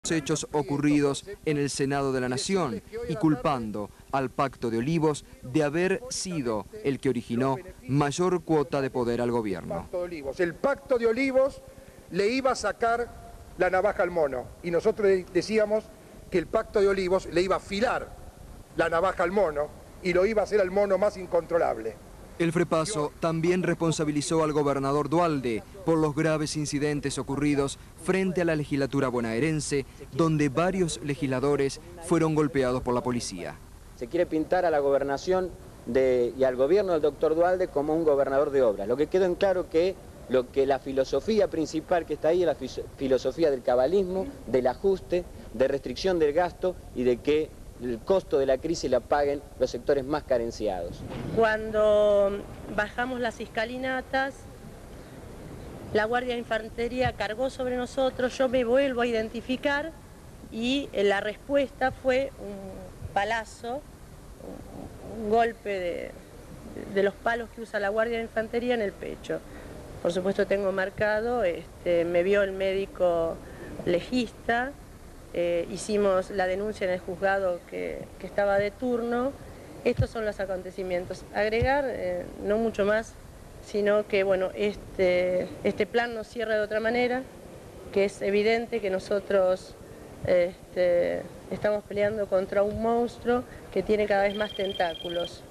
hechos ocurridos en el Senado de la Nación y culpando al Pacto de Olivos de haber sido el que originó mayor cuota de poder al gobierno. El Pacto de Olivos le iba a sacar la navaja al mono y nosotros decíamos que el Pacto de Olivos le iba a afilar la navaja al mono y lo iba a hacer al mono más incontrolable. El Frepaso también responsabilizó al gobernador Duhalde por los graves incidentes ocurridos frente a la legislatura bonaerense, donde varios legisladores fueron golpeados por la policía. Se quiere pintar a la gobernación y al gobierno del doctor Duhalde como un gobernador de obras. Lo que quedó en claro que la filosofía principal que está ahí es la filosofía del cabalismo, del ajuste, de restricción del gasto y de que el costo de la crisis la paguen los sectores más carenciados. Cuando bajamos las escalinatas, la Guardia de Infantería cargó sobre nosotros, yo me vuelvo a identificar y la respuesta fue un palazo, un golpe de los palos que usa la Guardia de Infantería en el pecho. Por supuesto tengo marcado, me vio el médico legista. Hicimos la denuncia en el juzgado que estaba de turno. Estos son los acontecimientos. Agregar, no mucho más, sino que bueno, este plan nos cierra de otra manera, que es evidente que nosotros estamos peleando contra un monstruo que tiene cada vez más tentáculos.